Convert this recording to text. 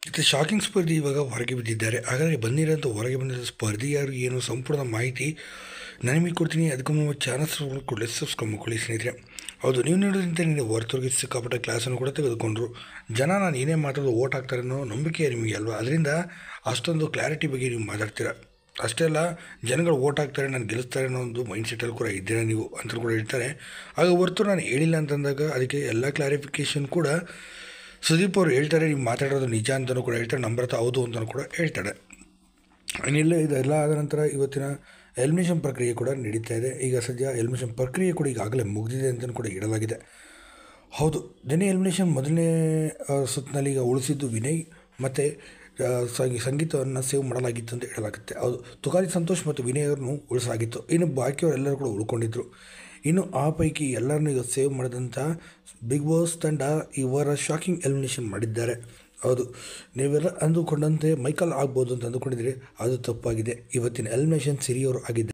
ಮತ್ತು ಶಾಕಿಂಗ್ ಸ್ಪರ್ಧಿ ಇವಾಗ ಹೊರಗೆ ಬಿದ್ದಿದ್ದಾರೆ. ಹಾಗಾದರೆ ಬಂದಿರೋಂಥ ಹೊರಗೆ ಬಂದಿರೋ ಸ್ಪರ್ಧಿ ಯಾರು ಏನು ಸಂಪೂರ್ಣ ಮಾಹಿತಿ ನನಗೆ ಕೊಡ್ತೀನಿ. ಅದಕ್ಕೂ ಮುನ್ನ ಚಾನಲ್ಸ್ ಕೂಡಲೇ ಸಬ್ಸ್ಕ್ರೈಬ್ ಮಾಡ್ಕೊಳ್ಳಿ ಸ್ನೇಹಿತರೆ. ಹೌದು, ನೀವು ನೋಡೋದಂತೆ ನೀನು ಹೊರತುರ್ಗಿ ಸಿಕ್ಕಾಪಟ್ಟೆ ಕ್ಲಾಸನ್ನು ಕೂಡ ತೆಗೆದುಕೊಂಡ್ರು. ಜನ ನಾನು ಏನೇ ಮಾತಾಡೋದು ಓಟ್ ಹಾಕ್ತಾರೆ ಅನ್ನೋ ನಂಬಿಕೆ ನಿಮಗೆ ಅಲ್ವಾ, ಅದರಿಂದ ಅಷ್ಟೊಂದು ಕ್ಲಾರಿಟಿ ಬಗ್ಗೆ ನೀವು ಮಾತಾಡ್ತೀರ. ಅಷ್ಟೇ ಅಲ್ಲ, ಜನಗಳು ಓಟ್ ಹಾಕ್ತಾರೆ, ನಾನು ಗೆಲ್ಲಿಸ್ತಾರೆ ಅನ್ನೋ ಒಂದು ಮೈಂಡ್ಸೆಟ್ಟಲ್ಲಿ ಕೂಡ ಇದ್ದೀರಾ ನೀವು ಅಂತ ಕೂಡ ಹೇಳ್ತಾರೆ. ಆಗ ಹೊರತು ನಾನು ಹೇಳಿಲ್ಲ ಅಂತಂದಾಗ ಅದಕ್ಕೆ ಎಲ್ಲ ಕ್ಲಾರಿಫಿಕೇಷನ್ ಕೂಡ ಸುದೀಪ್ ಅವರು ಹೇಳ್ತಾರೆ. ನೀವು ಮಾತಾಡೋದು ನಿಜ ಅಂತಲೂ ಕೂಡ ಹೇಳ್ತಾರೆ, ನಂಬರ್ತ ಹೌದು ಅಂತಲೂ ಕೂಡ ಹೇಳ್ತಾರೆ. ಇನ್ನಿಲ್ಲ, ಇದೆಲ್ಲ ಆದ ನಂತರ ಇವತ್ತಿನ ಎಲಿಮಿನೇಷನ್ ಪ್ರಕ್ರಿಯೆ ಕೂಡ ನಡೀತಾ ಇದೆ. ಈಗ ಸದ್ಯ ಎಲಿಮಿನೇಷನ್ ಪ್ರಕ್ರಿಯೆ ಕೂಡ ಈಗಾಗಲೇ ಮುಗಿದಿದೆ ಅಂತಲೂ ಕೂಡ ಹೇಳಲಾಗಿದೆ. ಹೌದು, ನಿನ್ನೆ ಎಲಿಮಿನೇಷನ್ ಮೊದಲನೇ ಸುತ್ತಿನಲ್ಲಿ ಈಗ ಉಳಿಸಿದ್ದು ವಿನಯ್ ಮತ್ತು ಸಂಗೀತವನ್ನು ಸೇವ್ ಮಾಡಲಾಗಿತ್ತು ಅಂತ ಹೇಳಲಾಗುತ್ತೆ. ಹೌದು, ತುಕಾಲಿ ಸಂತೋಷ್ ಮತ್ತು ವಿನಯ್ ಅವರನ್ನು ಉಳಿಸಲಾಗಿತ್ತು. ಇನ್ನು ಬಾಕಿಯವರೆಲ್ಲರೂ ಕೂಡ ಉಳ್ಕೊಂಡಿದ್ದರು. ಇನ್ನು ಆ ಪೈಕಿ ಎಲ್ಲರನ್ನೂ ಈಗ ಸೇವ್ ಮಾಡಿದಂಥ ಬಿಗ್ ಬಾಸ್ ತಂಡ ಇವರ ಶಾಕಿಂಗ್ ಎಲಿಮಿನೇಷನ್ ಮಾಡಿದ್ದಾರೆ. ಹೌದು, ನೀವೆಲ್ಲ ಅಂದುಕೊಂಡಂತೆ ಮೈಕಲ್ ಆಗ್ಬೋದು ಅಂತ ಅಂದುಕೊಂಡಿದ್ರೆ ಅದು ತಪ್ಪಾಗಿದೆ. ಇವತ್ತಿನ ಎಲಿಮಿನೇಷನ್ ಸಿರಿಯವರು ಆಗಿದ್ದಾರೆ.